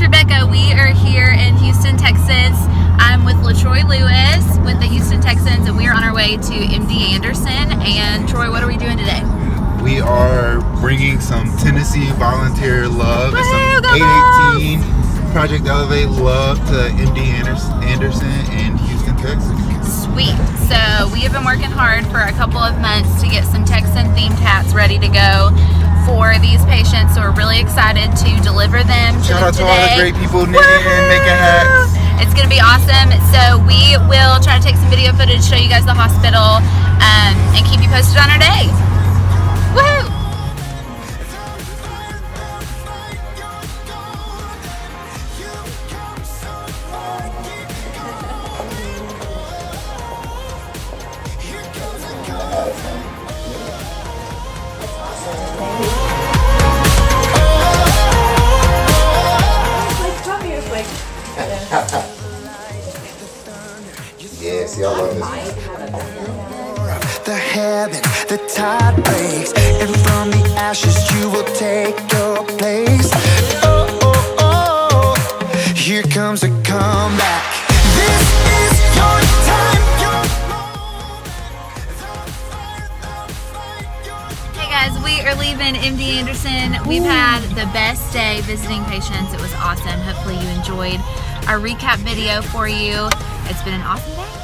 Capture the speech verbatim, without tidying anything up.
Rebecca. We are here in Houston, Texas. I'm with LaTroy Lewis with the Houston Texans, and we are on our way to M D Anderson. And Troy, what are we doing today? We are bringing some Tennessee volunteer love, and some Woo, eight eighteen Project Elevate love to M D Anderson in Houston, Texas. Sweet. So we have been working hard for a couple of months to get some Texan themed hats ready to go for these patients. So we're really excited to deliver them to Shout them out to today. all the great people knitting and making hats. It's going to be awesome. So we will try to take some video footage, show you guys the hospital, um, and keep you posted on our day. Woohoo! Yes, y'all love this one. The heaven, the tide breaks, and from the ashes you will take your place. Oh, oh, oh, here comes a comeback. This is your time. Hey guys, we are leaving M D Anderson. We've had the best day visiting patients. It was awesome. Hopefully you enjoyed our recap video for you. It's been an awesome day.